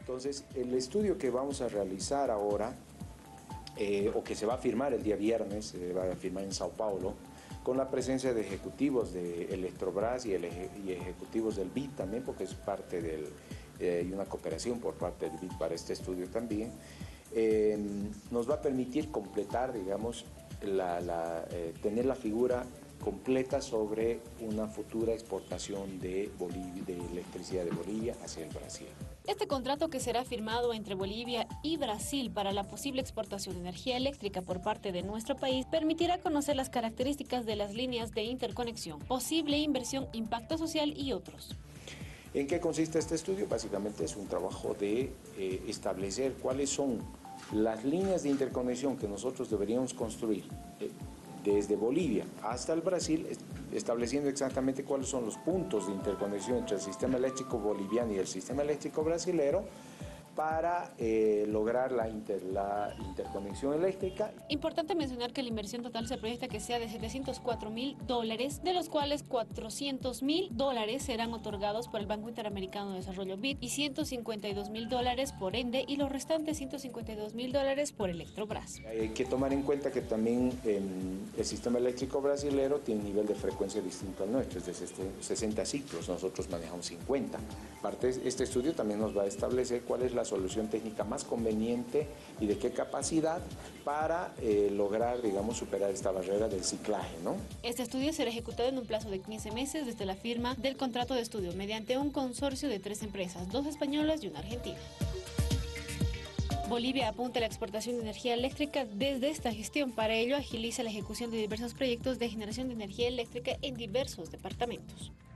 Entonces, el estudio que vamos a realizar ahora, o que se va a firmar el día viernes, se va a firmar en Sao Paulo, con la presencia de ejecutivos de Electrobras y ejecutivos del BID también, porque es parte y una cooperación por parte del BID para este estudio también, nos va a permitir completar, digamos, tener la figura completa sobre una futura exportación de electricidad de Bolivia hacia el Brasil. Este contrato, que será firmado entre Bolivia y Brasil para la posible exportación de energía eléctrica por parte de nuestro país, permitirá conocer las características de las líneas de interconexión, posible inversión, impacto social y otros. ¿En qué consiste este estudio? Básicamente es un trabajo de establecer cuáles son las líneas de interconexión que nosotros deberíamos construir desde Bolivia hasta el Brasil, estableciendo exactamente cuáles son los puntos de interconexión entre el sistema eléctrico boliviano y el sistema eléctrico brasilero para lograr la interconexión eléctrica. Importante mencionar que la inversión total se proyecta que sea de $704.000, de los cuales $400.000 serán otorgados por el Banco Interamericano de Desarrollo BID y $152.000 por ENDE y los restantes $152.000 por Electrobras. Hay que tomar en cuenta que también el sistema eléctrico brasilero tiene un nivel de frecuencia distinto al nuestro, es de 60 ciclos, nosotros manejamos 50. Este estudio también nos va a establecer cuál es la solución técnica más conveniente y de qué capacidad para lograr, digamos, superar esta barrera del ciclaje, ¿no? Este estudio será ejecutado en un plazo de 15 meses desde la firma del contrato de estudio mediante un consorcio de 3 empresas, 2 españolas y una argentina. Bolivia apunta a la exportación de energía eléctrica desde esta gestión. Para ello, agiliza la ejecución de diversos proyectos de generación de energía eléctrica en diversos departamentos.